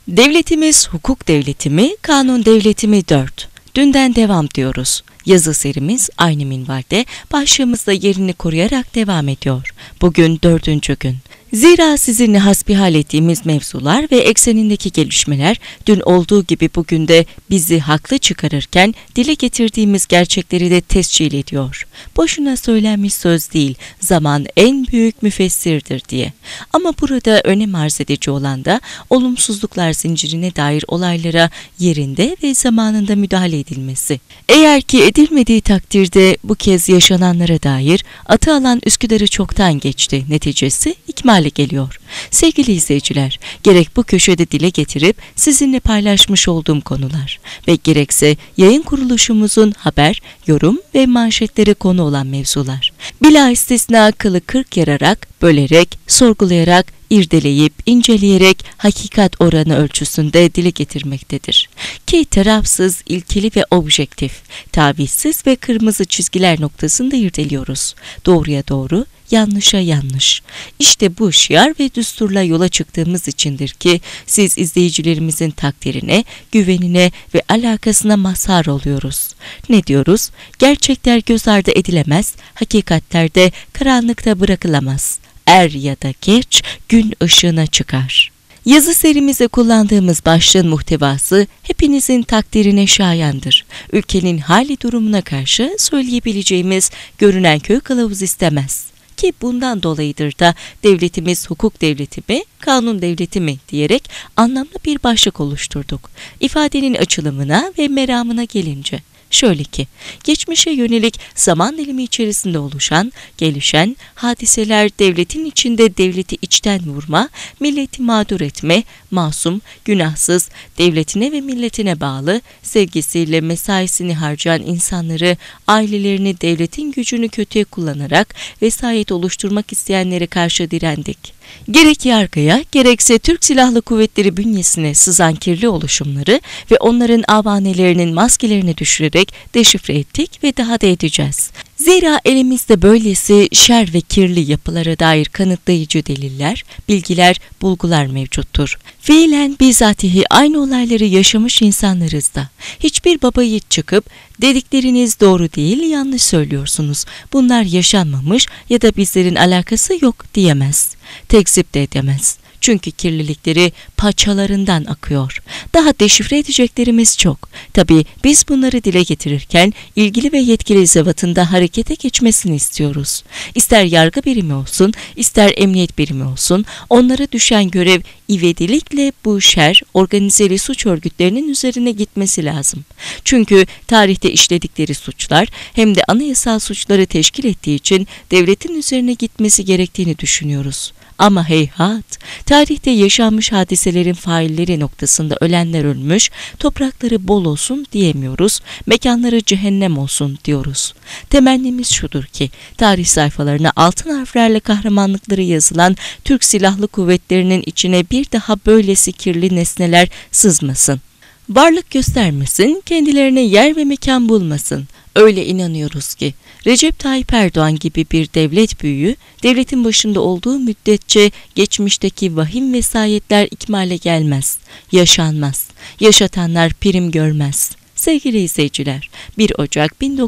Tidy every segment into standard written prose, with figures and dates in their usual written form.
Devletimiz hukuk devleti mi, kanun devleti mi 4. Dünden devam diyoruz. Yazı serimiz aynı minvalde başlığımızda yerini koruyarak devam ediyor. Bugün 4. gün. Zira sizinle hasbihal ettiğimiz mevzular ve eksenindeki gelişmeler dün olduğu gibi bugün de bizi haklı çıkarırken dile getirdiğimiz gerçekleri de tescil ediyor. Boşuna söylenmiş söz değil, zaman en büyük müfessirdir diye. Ama burada önem arz edici olan da olumsuzluklar zincirine dair olaylara yerinde ve zamanında müdahale edilmesi. Eğer ki edilmediği takdirde bu kez yaşananlara dair atı alan Üsküdar'ı çoktan geçti. Neticesi ikmal geliyor. Sevgili izleyiciler, gerek bu köşede dile getirip sizinle paylaşmış olduğum konular ve gerekse yayın kuruluşumuzun haber, yorum ve manşetleri konu olan mevzular. Bila istisna kılı kırk yararak, bölerek, sorgulayarak, irdeleyip, inceleyerek hakikat oranı ölçüsünde dile getirmektedir. Ki tarafsız, ilkeli ve objektif, tavizsiz ve kırmızı çizgiler noktasında irdeliyoruz. Doğruya doğru, yanlışa yanlış. İşte bu şiar ve düsturla yola çıktığımız içindir ki siz izleyicilerimizin takdirine, güvenine ve alakasına mazhar oluyoruz. Ne diyoruz? Gerçekler göz ardı edilemez, hakikatler de karanlıkta bırakılamaz. Er ya da geç gün ışığına çıkar. Yazı serimize kullandığımız başlığın muhtevası hepinizin takdirine şayandır. Ülkenin hali durumuna karşı söyleyebileceğimiz görünen köy kılavuz istemez. Ki bundan dolayıdır da devletimiz hukuk devleti mi, kanun devleti mi diyerek anlamlı bir başlık oluşturduk. İfadenin açılımına ve meramına gelince. Şöyle ki, geçmişe yönelik zaman dilimi içerisinde oluşan, gelişen hadiseler devletin içinde devleti içten vurma, milleti mağdur etme, masum, günahsız, devletine ve milletine bağlı, sevgisiyle mesaisini harcayan insanları, ailelerini devletin gücünü kötüye kullanarak vesayet oluşturmak isteyenlere karşı direndik. Gerek yargıya, gerekse Türk Silahlı Kuvvetleri bünyesine sızan kirli oluşumları ve onların avanelerinin maskelerini düşürerek deşifre ettik ve daha da edeceğiz. Zira elimizde böylesi şer ve kirli yapılara dair kanıtlayıcı deliller, bilgiler, bulgular mevcuttur. Fiilen bizatihi aynı olayları yaşamış insanlarız da. Hiçbir baba yiğit çıkıp dedikleriniz doğru değil, yanlış söylüyorsunuz, bunlar yaşanmamış ya da bizlerin alakası yok diyemez. Tekzip de edemez. Çünkü kirlilikleri paçalarından akıyor. Daha deşifre edeceklerimiz çok. Tabii biz bunları dile getirirken ilgili ve yetkili zevatında harekete geçmesini istiyoruz. İster yargı birimi olsun, ister emniyet birimi olsun, onlara düşen görev ivedilikle bu şer, organizeli suç örgütlerinin üzerine gitmesi lazım. Çünkü tarihte işledikleri suçlar hem de anayasal suçları teşkil ettiği için devletin üzerine gitmesi gerektiğini düşünüyoruz. Ama heyhat, tarihte yaşanmış hadiselerin failleri noktasında ölenler ölmüş, toprakları bol olsun diyemiyoruz, mekanları cehennem olsun diyoruz. Temennimiz şudur ki, tarih sayfalarına altın harflerle kahramanlıkları yazılan Türk Silahlı Kuvvetleri'nin içine bir daha böylesi kirli nesneler sızmasın. Varlık göstermesin, kendilerine yer ve mekan bulmasın. Öyle inanıyoruz ki Recep Tayyip Erdoğan gibi bir devlet büyüğü, devletin başında olduğu müddetçe geçmişteki vahim vesayetler ikmale gelmez, yaşanmaz, yaşatanlar prim görmez. Sevgili izleyiciler, 1 Ocak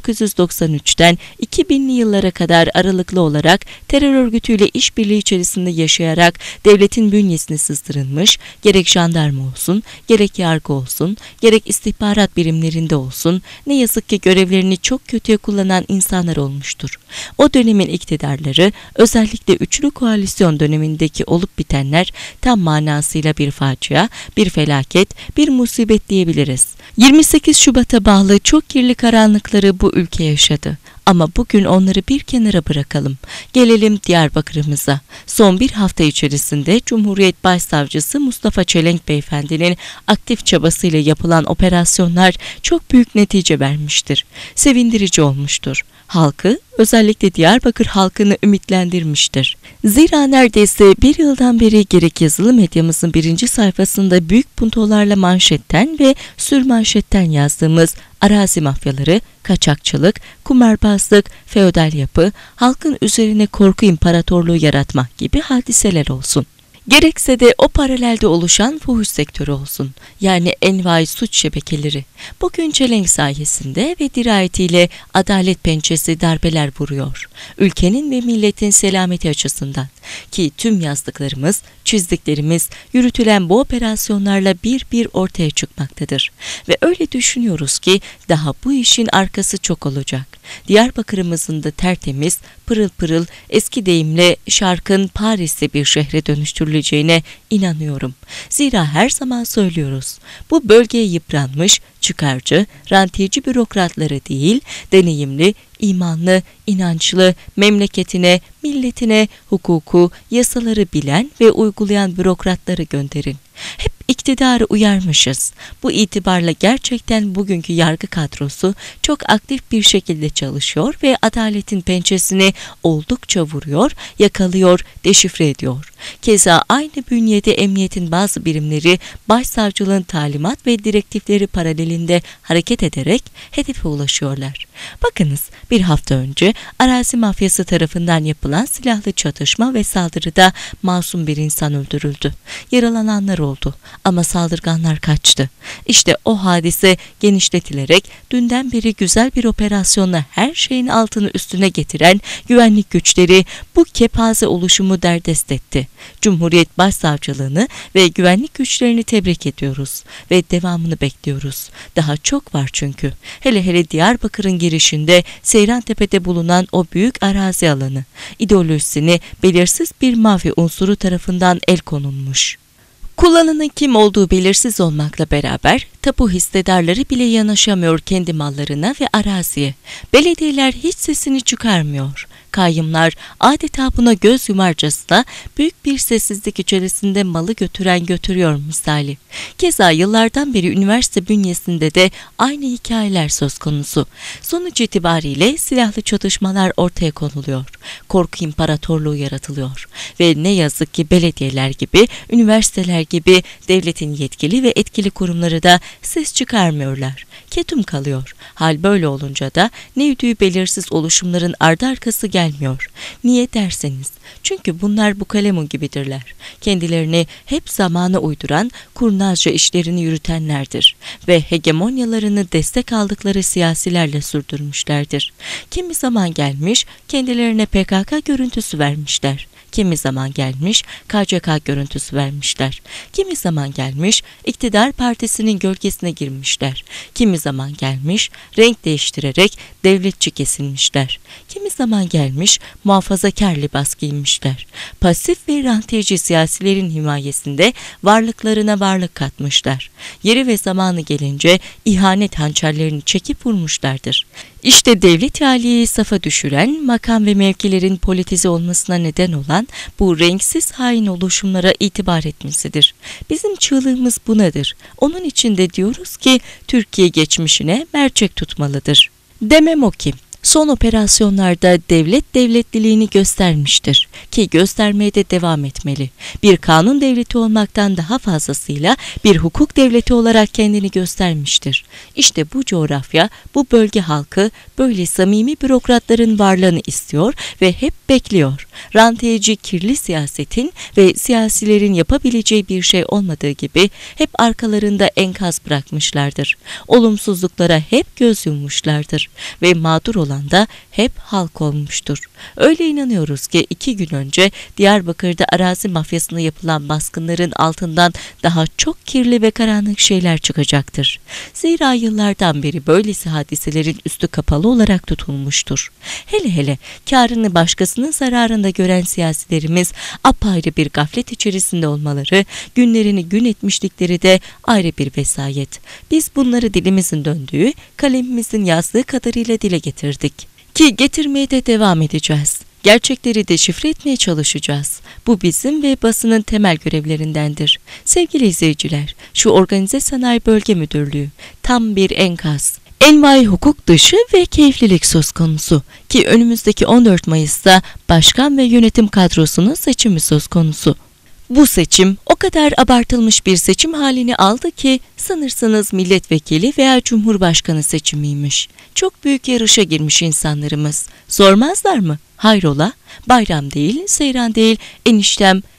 1993'ten 2000'li yıllara kadar aralıklı olarak terör örgütüyle işbirliği içerisinde yaşayarak devletin bünyesine sızdırılmış, gerek jandarma olsun, gerek yargı olsun, gerek istihbarat birimlerinde olsun, ne yazık ki görevlerini çok kötüye kullanan insanlar olmuştur. O dönemin iktidarları, özellikle üçlü koalisyon dönemindeki olup bitenler tam manasıyla bir facia, bir felaket, bir musibet diyebiliriz. 28 Şubat'a bağlı çok kirli karanlıkları bu ülke yaşadı. Ama bugün onları bir kenara bırakalım. Gelelim Diyarbakır'ımıza. Son bir hafta içerisinde Cumhuriyet Başsavcısı Mustafa Çelenk Beyefendi'nin aktif çabasıyla yapılan operasyonlar çok büyük netice vermiştir. Sevindirici olmuştur. Halkı, özellikle Diyarbakır halkını ümitlendirmiştir. Zira neredeyse bir yıldan beri gerek yazılı medyamızın birinci sayfasında büyük puntolarla manşetten ve sürmanşetten yazdığımız arazi mafyaları, kaçakçılık, kumarbazlık, feodal yapı, halkın üzerine korku imparatorluğu yaratmak gibi hadiseler olsun. Gerekse de o paralelde oluşan fuhuş sektörü olsun, yani envai suç şebekeleri. Bugün çelenk sayesinde ve dirayetiyle adalet pençesi darbeler vuruyor. Ülkenin ve milletin selameti açısından ki tüm yazdıklarımız, çizdiklerimiz yürütülen bu operasyonlarla bir bir ortaya çıkmaktadır. Ve öyle düşünüyoruz ki daha bu işin arkası çok olacak. Diyarbakır'ımızın da tertemiz, pırıl pırıl, eski deyimle şarkın Paris'te bir şehre dönüştürüleceğine inanıyorum. Zira her zaman söylüyoruz, bu bölgeye yıpranmış, çıkarcı, rantiyeci bürokratları değil, deneyimli, imanlı, inançlı, memleketine, milletine, hukuku, yasaları bilen ve uygulayan bürokratları gönderin. Hep iktidarı uyarmışız. Bu itibarla gerçekten bugünkü yargı kadrosu çok aktif bir şekilde çalışıyor ve adaletin pençesini oldukça vuruyor, yakalıyor, deşifre ediyor. Keza aynı bünyede emniyetin bazı birimleri başsavcılığın talimat ve direktifleri paralelinde hareket ederek hedefe ulaşıyorlar. Bakınız, bir hafta önce arazi mafyası tarafından yapılan silahlı çatışma ve saldırıda masum bir insan öldürüldü. Yaralananlar oldu ama saldırganlar kaçtı. İşte o hadise genişletilerek dünden beri güzel bir operasyonla her şeyin altını üstüne getiren güvenlik güçleri bu kepaze oluşumu derdest etti. Cumhuriyet Başsavcılığını ve güvenlik güçlerini tebrik ediyoruz ve devamını bekliyoruz. Daha çok var çünkü. Hele Diyarbakır'ın girişinde Seyrantepe'de bulunan o büyük arazi alanı, ideolojisini belirsiz bir mafya unsuru tarafından el konulmuş. Kullananın kim olduğu belirsiz olmakla beraber tapu hissedarları bile yanaşamıyor kendi mallarına ve araziye. Belediyeler hiç sesini çıkarmıyor. Kayyımlar adeta buna göz yumarcasına büyük bir sessizlik içerisinde malı götüren götürüyor misali. Keza yıllardan beri üniversite bünyesinde de aynı hikayeler söz konusu. Sonuç itibariyle silahlı çatışmalar ortaya konuluyor. Korku imparatorluğu yaratılıyor. Ve ne yazık ki belediyeler gibi, üniversiteler gibi devletin yetkili ve etkili kurumları da ses çıkarmıyorlar. Ketum kalıyor. Hal böyle olunca da ne üdüğü belirsiz oluşumların ardı arkası gelmiyor. Niye derseniz, çünkü bunlar bu kalemun gibidirler. Kendilerini hep zamana uyduran, kurnazca işlerini yürütenlerdir ve hegemonyalarını destek aldıkları siyasilerle sürdürmüşlerdir. Kimi zaman gelmiş, kendilerine PKK görüntüsü vermişler. Kimi zaman gelmiş, KCK görüntüsü vermişler. Kimi zaman gelmiş, iktidar partisinin gölgesine girmişler. Kimi zaman gelmiş, renk değiştirerek devletçi kesilmişler. Kimi zaman gelmiş, muhafazakar libas giymişler. Pasif ve rantiyeci siyasilerin himayesinde varlıklarına varlık katmışlar. Yeri ve zamanı gelince ihanet hançerlerini çekip vurmuşlardır. İşte devlet aliyeyi safa düşüren, makam ve mevkilerin politize olmasına neden olan bu renksiz hain oluşumlara itibar etmesidir. Bizim çığlığımız bunadır. Onun için de diyoruz ki Türkiye geçmişine mercek tutmalıdır. Demem o ki, son operasyonlarda devlet devletliliğini göstermiştir ki göstermeye de devam etmeli. Bir kanun devleti olmaktan daha fazlasıyla bir hukuk devleti olarak kendini göstermiştir. İşte bu coğrafya, bu bölge halkı böyle samimi bürokratların varlığını istiyor ve hep bekliyor. Rantiyeci kirli siyasetin ve siyasilerin yapabileceği bir şey olmadığı gibi hep arkalarında enkaz bırakmışlardır. Olumsuzluklara hep göz yummuşlardır ve mağdur olan da hep halk olmuştur. Öyle inanıyoruz ki 2 gün önce Diyarbakır'da arazi mafyasına yapılan baskınların altından daha çok kirli ve karanlık şeyler çıkacaktır. Zira yıllardan beri böylesi hadiselerin üstü kapalı olarak tutulmuştur. Hele kârını başkasının zararında gören siyasilerimiz apayrı bir gaflet içerisinde olmaları, günlerini gün etmişlikleri de ayrı bir vesayet. Biz bunları dilimizin döndüğü, kalemimizin yazdığı kadarıyla dile getirdik. Ki getirmeye de devam edeceğiz. Gerçekleri deşifre etmeye çalışacağız. Bu bizim ve basının temel görevlerindendir. Sevgili izleyiciler, şu Organize Sanayi Bölge Müdürlüğü tam bir enkaz. Envai hukuk dışı ve keyiflilik söz konusu ki önümüzdeki 14 Mayıs'ta başkan ve yönetim kadrosunun seçimi söz konusu. Bu seçim o kadar abartılmış bir seçim halini aldı ki sanırsınız milletvekili veya cumhurbaşkanı seçimiymiş. Çok büyük yarışa girmiş insanlarımız. Sormazlar mı? Hayrola? Bayram değil, seyran değil, eniştem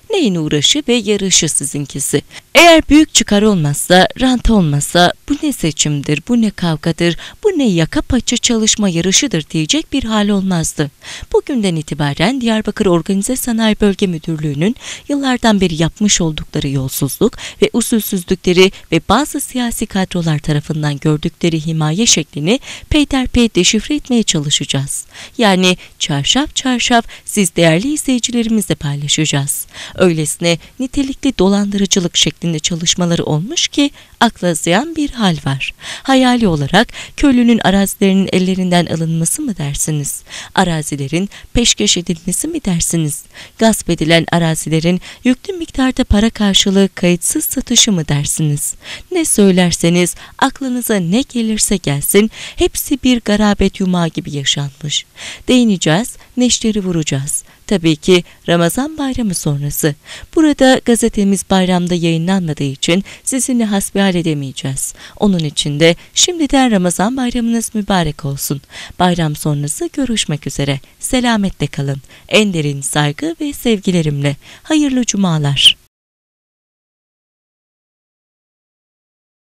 Neyin uğraşı ve yarışı sizinkisi? Eğer büyük çıkar olmazsa, rant olmazsa bu ne seçimdir, bu ne kavgadır, bu ne yaka paça çalışma yarışıdır diyecek bir hal olmazdı. Bugünden itibaren Diyarbakır Organize Sanayi Bölge Müdürlüğü'nün yıllardan beri yapmış oldukları yolsuzluk ve usulsüzlükleri ve bazı siyasi kadrolar tarafından gördükleri himaye şeklini peyderpey deşifre etmeye çalışacağız. Yani çarşaf çarşaf siz değerli izleyicilerimizle paylaşacağız. Öylesine nitelikli dolandırıcılık şeklinde çalışmaları olmuş ki akla ziyan bir hal var. Hayali olarak köylünün arazilerinin ellerinden alınması mı dersiniz? Arazilerin peşkeş edilmesi mi dersiniz? Gasp edilen arazilerin yüklü miktarda para karşılığı kayıtsız satışı mı dersiniz? Ne söylerseniz, aklınıza ne gelirse gelsin, hepsi bir garabet yumağı gibi yaşanmış. Değineceğiz, neşteri vuracağız. Tabii ki Ramazan bayramı sonrası. Burada gazetemiz bayramda yayınlanmadığı için sizinle hasbihal edemeyeceğiz. Onun için de şimdiden Ramazan bayramınız mübarek olsun. Bayram sonrası görüşmek üzere. Selametle kalın. En derin saygı ve sevgilerimle. Hayırlı cumalar.